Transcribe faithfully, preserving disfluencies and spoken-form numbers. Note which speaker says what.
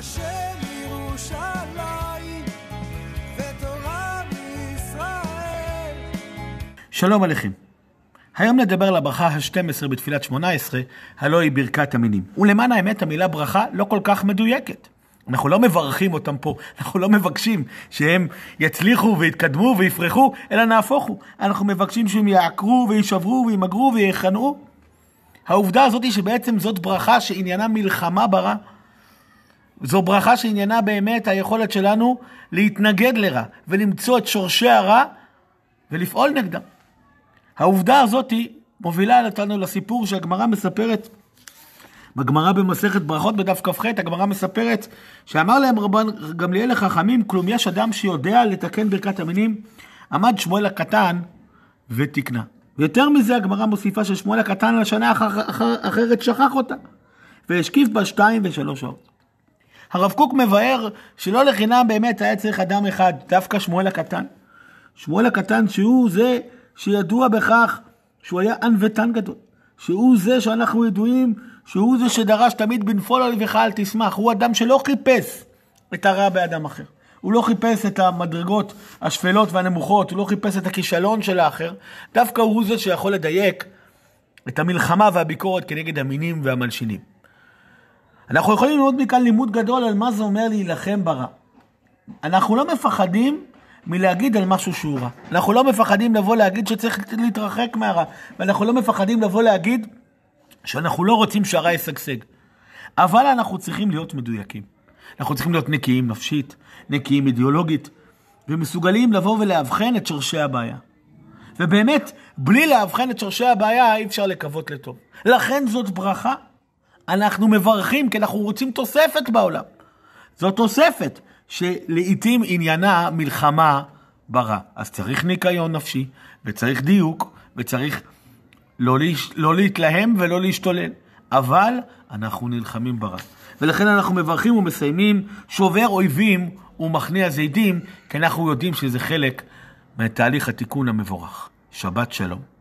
Speaker 1: השם ירושלים ותורה מישראל.
Speaker 2: שלום עליכם. היום נדבר על הברכה ה-שתים עשרה בתפילת שמונה עשרה, הלא היא ברכת המינים. ולמען האמת המילה ברכה לא כל כך מדויקת. אנחנו לא מברכים אותם פה, אנחנו לא מבקשים שהם יצליחו ויתקדמו ויפרחו, אלא נהפוך הוא. אנחנו מבקשים שהם יעקרו וישברו וימגרו ויחנעו. העובדה הזאת היא שבעצם זאת ברכה שעניינה מלחמה ברע. זו ברכה שעניינה באמת היכולת שלנו להתנגד לרע ולמצוא את שורשי הרע ולפעול נגדם. העובדה הזאת היא מובילה אותנו לסיפור שהגמרא מספרת, בגמרא במסכת ברכות בדף כ"ח, הגמרא מספרת שאמר להם רבן גמליאל החכמים, כלום יש אדם שיודע לתקן ברכת המינים, עמד שמואל הקטן ותקנה. ויותר מזה הגמרא מוסיפה ששמואל הקטן לשנה אחר, אחר, אחרת שכח אותה, והשקיף בה שתיים ושלוש שעות. הרב קוק מבאר שלא לחינם באמת היה צריך אדם אחד, דווקא שמואל הקטן. שמואל הקטן שהוא זה שידוע בכך שהוא היה ענוותן גדול, שהוא זה שאנחנו ידועים, שהוא זה שדרש תמיד בנפול על לבך אל תשמח. הוא אדם שלא חיפש את הרע באדם אחר, הוא לא חיפש את המדרגות השפלות והנמוכות, הוא לא חיפש את הכישלון של האחר, דווקא הוא זה שיכול לדייק את המלחמה והביקורת כנגד המינים והמלשינים. אנחנו יכולים ללמוד מכאן לימוד גדול על מה זה אומר להילחם ברע. אנחנו לא מפחדים מלהגיד על משהו שהוא רע. אנחנו לא מפחדים לבוא להגיד שצריך להתרחק מהרע. ואנחנו לא מפחדים לבוא להגיד שאנחנו לא רוצים שהרע ישגשג. אבל אנחנו צריכים להיות מדויקים. אנחנו צריכים להיות נקיים נפשית, נקיים אידיאולוגית, ומסוגלים לבוא ולהבחן את שורשי הבעיה. ובאמת, בלי להבחן את שורשי הבעיה, אי אפשר לקוות לטוב. לכן זאת ברכה. אנחנו מברכים כי אנחנו רוצים תוספת בעולם. זאת תוספת שלעיתים עניינה מלחמה ברע. אז צריך ניקיון נפשי, וצריך דיוק, וצריך לא, להש... לא להתלהם ולא להשתולל. אבל אנחנו נלחמים ברע. ולכן אנחנו מברכים ומסיימים שובר אויבים ומכניע זידים, כי אנחנו יודעים שזה חלק מתהליך התיקון המבורך. שבת שלום.